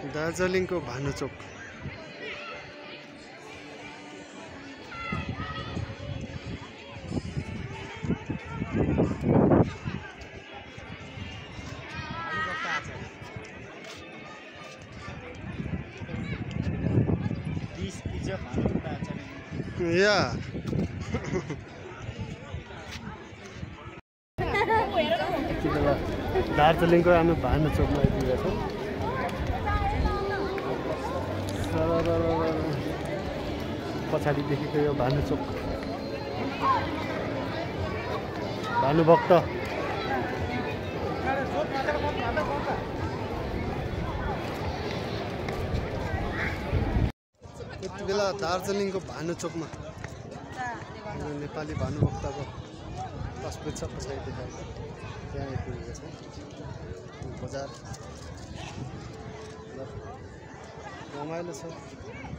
दार्जिलिङको भानुचोक या दार्जिलिङको हामी भानुचोकमा आइपुगेका छौँ। पछाडि देखेको यो भानुचोक भानुभक्त यति बेला दार्जिलिङको भानुचोकमा नेपाली भानुभक्तको तस्बिर छ पछाडि देखाएको त्यहाँ आइपुगेको छ। बजार रमाइलो छ।